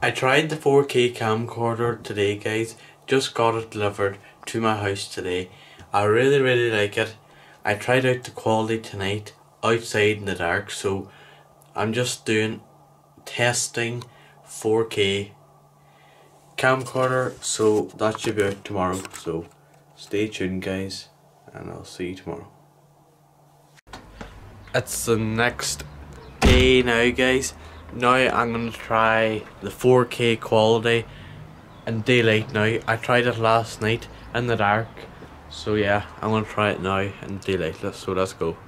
I tried the 4K camcorder today, guys. Just got it delivered to my house today. I really like it. I tried out the quality tonight outside in the dark, so I'm just doing testing 4K camcorder, so that should be out tomorrow. So stay tuned, guys, and I'll see you tomorrow. It's the next day now, guys. Now I'm gonna try the 4K quality in daylight now. I tried it last night in the dark, so yeah, I'm gonna try it now in daylight. So let's go.